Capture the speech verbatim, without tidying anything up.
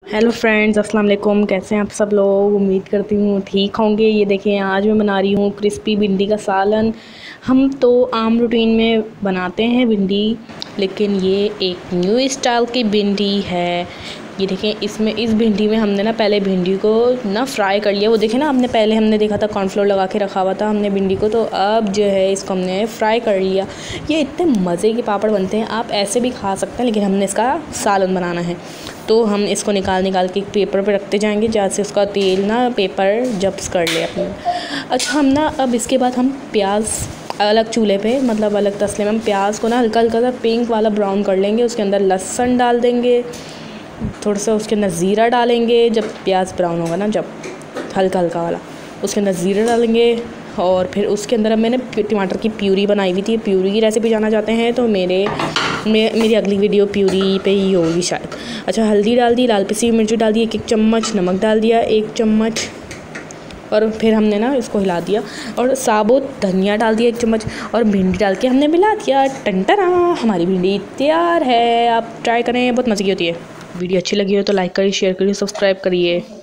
Hello friends, अस्सलाम वालेकुम। कैसे हैं आप सब लोग? उम्मीद करती हूँ ठीक होंगे। ये देखें, आज मैं बना रही हूँ क्रिस्पी भिंडी का सालन। हम तो आम रूटीन में बनाते हैं भिंडी, लेकिन ये एक न्यू स्टाइल की भिंडी है। ये देखें, इसमें इस भिंडी में हमने ना पहले भिंडी को ना फ्राई कर लिया। वो देखें ना, हमने पहले हमने देखा था कॉर्नफ्लोर लगा के रखा हुआ था हमने भिंडी को, तो अब जो है इसको हमने फ्राई कर लिया। ये इतने मज़े के पापड़ बनते हैं, आप ऐसे भी खा सकते हैं, लेकिन हमने इसका सालन बनाना है तो हम इसको निकाल निकाल के पेपर पे रखते जाएंगे, जहाँ से उसका तेल ना पेपर जब्स कर ले अपने। अच्छा, हम ना अब इसके बाद हम प्याज अलग चूल्हे पे, मतलब अलग तसले में हम प्याज को ना हल्का हल्का सा पिंक वाला ब्राउन कर लेंगे। उसके अंदर लहसुन डाल देंगे, थोड़ा सा उसके अंदर ज़ीरा डालेंगे। जब प्याज ब्राउन होगा ना, जब हल्का हल्का वाला, उसके अंदर ज़ीरा डालेंगे। और फिर उसके अंदर अब मैंने टमाटर की प्यूरी बनाई हुई थी। प्यूरी की रेसिपी जानना चाहते हैं तो मेरे मे, मेरी अगली वीडियो प्यूरी पे ही होगी शायद। अच्छा, हल्दी डाल दी, लाल पिसी हुई मिर्ची डाल दी एक एक चम्मच, नमक डाल दिया एक चम्मच, और फिर हमने ना इसको हिला दिया और साबुत धनिया डाल दिया एक चम्मच, और भिंडी डाल के हमने मिला दिया। टंटरा, हमारी भिंडी तैयार है। आप ट्राई करें, बहुत मज़े की होती है। वीडियो अच्छी लगी हो तो लाइक करिए, शेयर करिए, सब्सक्राइब करिए।